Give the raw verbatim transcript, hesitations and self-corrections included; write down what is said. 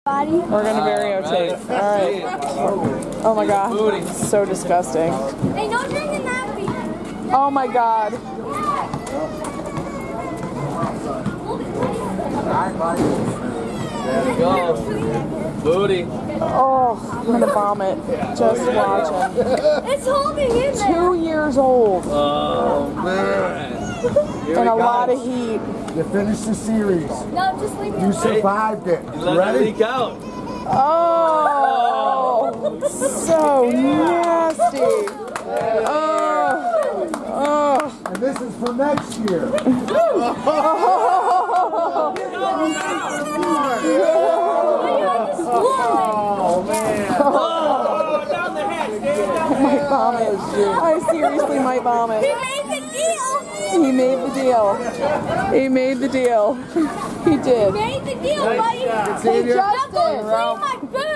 We're gonna videotape. All right. Oh my god, so disgusting. Hey, no drinking that beer. Oh my god. There we go. Booty. Oh, I'm gonna vomit. Just watching. It's holding in there. Two years old. Oh man. And a lot of heat. You finished the series. No, just leave it. You survived it. You You let it ready? leak out. Oh, so nasty. Oh, oh. And this is for next year. Oh, man. Oh, down the head. Stand down I might vomit. I seriously might vomit. He made the deal. He made the deal. He made the deal. He did. He made the deal, buddy. Nice job. Hey, Xavier. Justin. Now go clean my food.